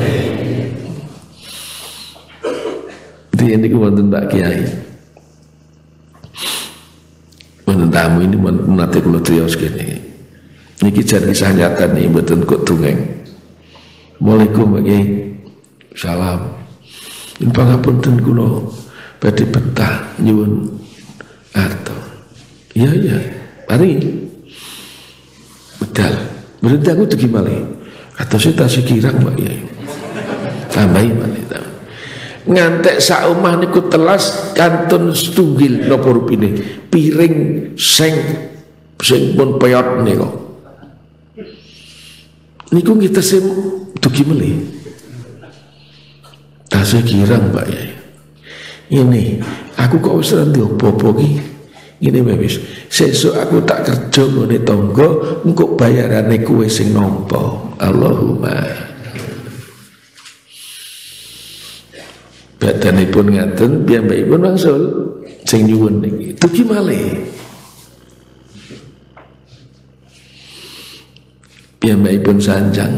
Ini wonten Mbak Kiai. Wonten tamu ini menate kula triyos kene. Niki jan kisah nyata nih mboten kok dongeng. Assalamualaikum Mbak Kiai. Salam. Pangapunten kula badhe betah nyuwun arta. Iya. Mari. Bedal. Berarti aku tuh gimana? Atau saya tak sekirang Mbak Kiai. Tambahi malih. Ngantek sak omah niku telas kantun setunggil napa rupine piring sing pun peyot niku kita sim dugi melih tasih kirang Mbak ya ini aku kok wis ora ndiopo iki ngene wis sesuk aku tak kerja ngene tangga engko bayarane kowe sing nampa Allahumma. badanipun ngaten piyambakipun wangsul sing nyuwun niki dugi malih piyambakipun sanjang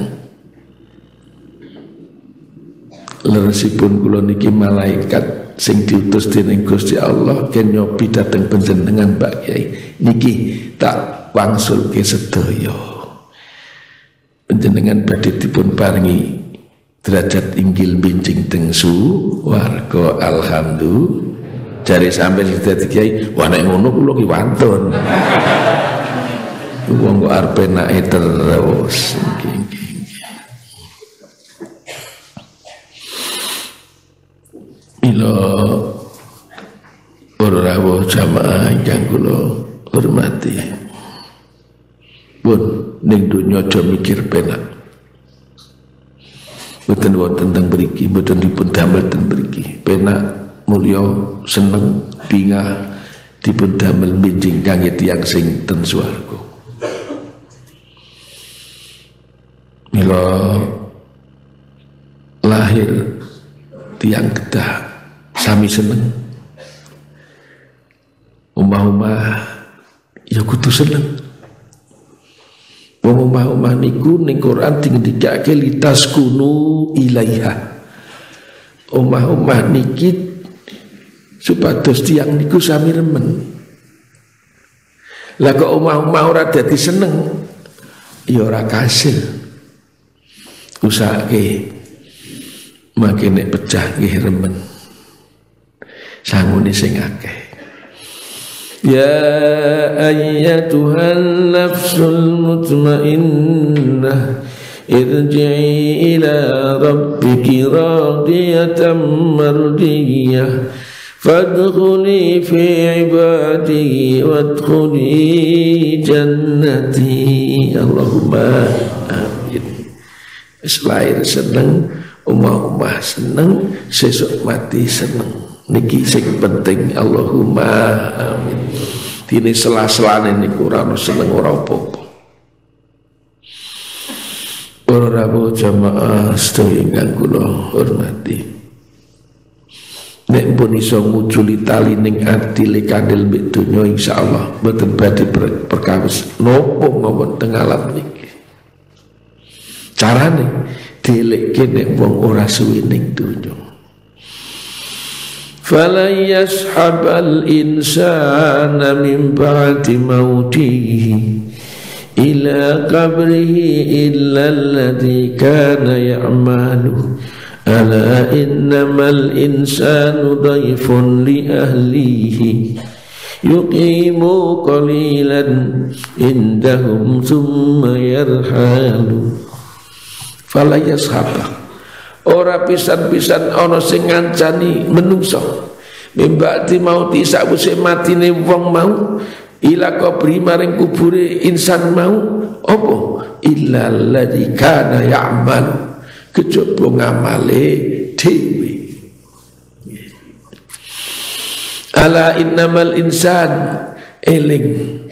leresipun kula niki malaikat sing diutus dening Gusti Allah ken nyobi dhateng panjenengan Mbak Kyai niki tak wangsulke sedaya panjenengan badhe dipun paringi derajat inggil bincing teng warga alhamdulillah jare sampai dadi Kyai wah nek ngono kula ki wantun wong kok arep enake terus mila para rawuh jamaah ingkang kula hormati pun ning donya aja mikir penak mboten wonten teng mriki mboten dipun damel teng mriki penak mulya seneng bingah dipun damel minjing kangge tiyang sing ten swarga mila lahir tiyang kedah sami seneng omah-omah ya kudu seneng wong omah-omah niku ning Quran dingendikake litaskunu ilaiha omah-omah niki supados tiyang niku sami remen lah kok omah-omah ora dadi seneng ya ora kasil usahake mangke nek pecah nggih remen sangune sing akeh ya ayyatuhan nafsul mutmainnah irji'i ila rabbiki radiyatan mardiyah fadkhuli fi ibadi wadkhuli jannati Allahumma amin selain seneng umah-umah seneng sesuk mati seneng niki sing penting Allahumma amin dene sela-selane niku ora ono seneng ora apa-apa para rawuh jamaah sedaya ingkang kula hormati nek pun iso nguculi tali ning ati le kandel mbek donya insyaallah mboten badhe perkawis napa mawon teng alam niki carane dielekke nek wong ora suwi ning donya فَلَنْ يَصْحَبَ الْإِنْسَانَ مِنْ بَعْدِ مَوْتِهِ إِلَى قَبْرِهِ إِلَّا الَّذِي كَانَ يَعْمَلُ أَلَا إِنَّمَا الْإِنْسَانُ ضَيْفٌ لِأَهْلِهِ يُقِيمُ قَلِيلًا عِنْدَهُمْ ثُمَّ يَرْحَلُ فَلَنْ يَصْحَبَ ora pisan-pisan ana sing ngancani menungso mimbati mauti sakwise matine wong mau ila qabri maring kubure insan mau apa illa alladzi kana ya'mal kejaba ngamale dhewe ala innamal insan eling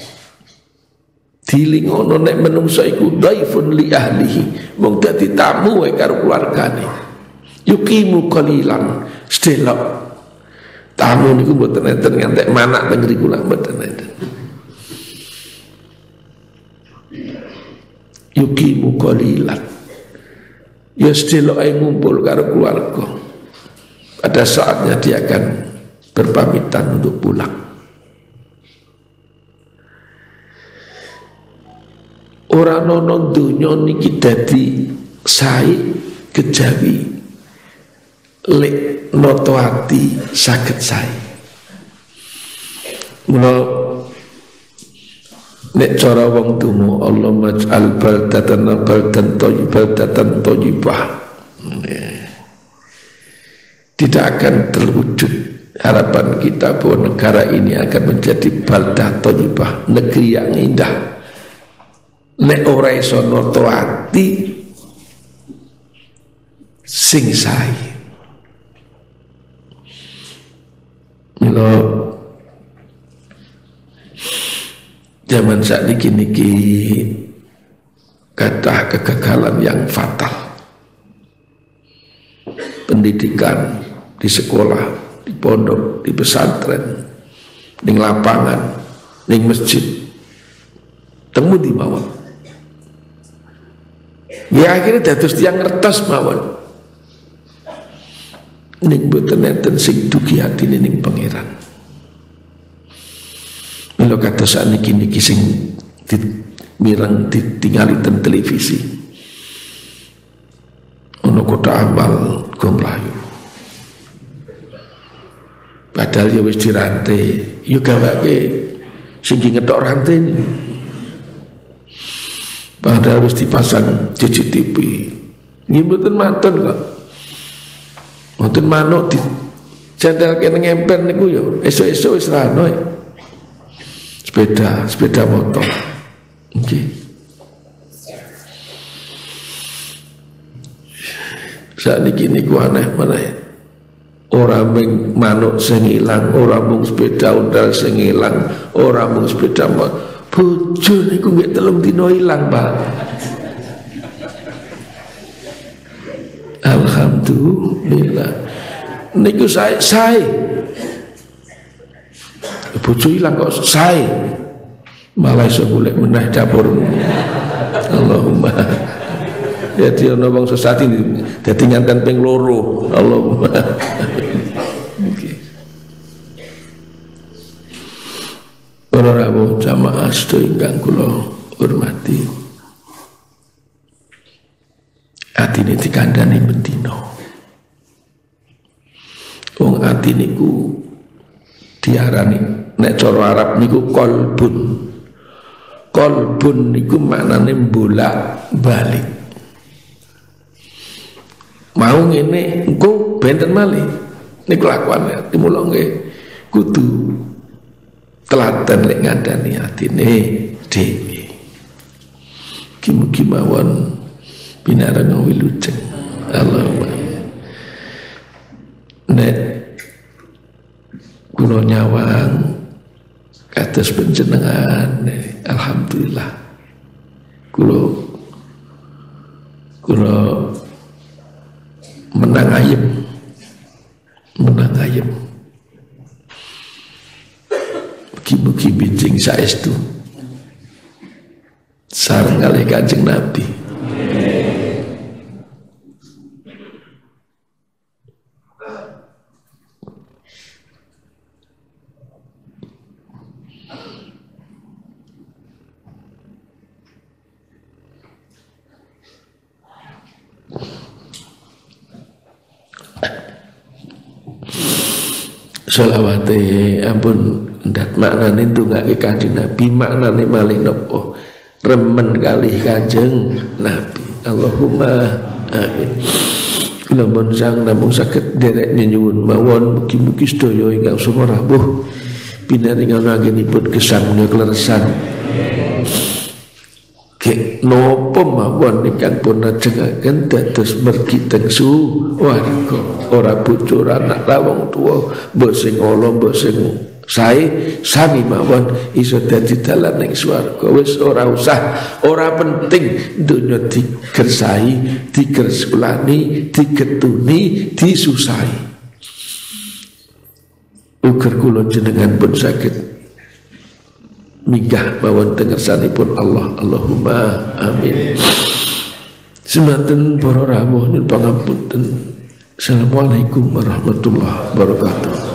diling ono nek menungso iku dhaifun li ahlihi mung dadi tamu wae karo keluargane yukimu qalilan sedelok tamu niku mboten enten ngantek manak teng mriku lak mboten enten yukimu qalilan ya sedelok ae ngumpul karo keluarga pada saatnya dia akan berpamitan untuk pulang ora ana donya niki dadi sae kejawi lek noto ati saged sae mula nek cara wong tumu Allah maj'al baldatan thayyibah tidak akan terwujud harapan kita bahwa negara ini akan menjadi baldah thayyibah negeri yang indah nek ora iso noto ati sing sae mila zaman saat niki kathah kegagalan yang fatal pendidikan di sekolah, di pondok, di pesantren, di lapangan, di masjid, temu di mawon. Ya akhirnya dados tiyang ngertos mawon. Ning boten enten sing dugi atine ning pangeran. Mila kados sakniki sing mireng ditingali ten televisi. Ono kotak amal go mlayu. Padahal ya wis dirantai, yo gawake sing ngetok rantai ini. Padahal wis dipasang CCTV. Nggih mboten mantun kok. Mboten manuk di jandalke nang emper niku yo esuk-esuk wis ra ono. Sepeda motor. Nggih. Sakniki niku aneh-aneh. Ora mung manuk sing ilang, ora mung sepeda ondal sing ilang, ora mung sepeda motor. Bojo niku nggih 3 dina ilang, Pak. Alhamdulillah. Niku sae. Bojo ilang kok sae. Malah iso golek meneh dapurmu. Allahumma. Jadi ana wong sesati dadi nganten ping 2. Allahumma. Nggih. Para rawuh jamaah sedaya ingkang kula hormati. Atine dikandhani bendina. Wong ati niku diarani nek cara Arab niku qalbun. Qalbun niku maknane bolak-balik. Mau ngene engko benten malih niku lakuane dimula nggih kudu telaten lek ngandani atine dhewe. Mugi mawon pinareng wilujeng. Allahumma. Nek kula nyawang kados panjenengan alhamdulillah kula menang ayem. Mugi-mugi bijing saestu sareng kalih Kanjeng Nabi. Sholawate ampun ndak maknane ndongake Kanjeng Nabi, maknane malih napa remen kalih Kanjeng Nabi. Allahumma amin. Kula mun sang namung saged derek nyuwun mawon mugi-mugi sedaya ingkang saha rawuh pinaringan anggenipun gesang kleresan. Kek napa mawon ingkang pun ajengaken dados mergi teng swarga. Ora bocor anak lawang tuwa, mbok sing ala mbok sing sae sami mawon iso dadi dalan ning swarga. Wis ora usah, ora penting donya digersahi, digersulani, digetuni, disusahi. Uger kula jenengan pun saged minggah mawon teng ngersanipun Allah. Allahumma amin. Semanten para rawuh nyuwun pangapunten. Assalamualaikum warahmatullahi wabarakatuh.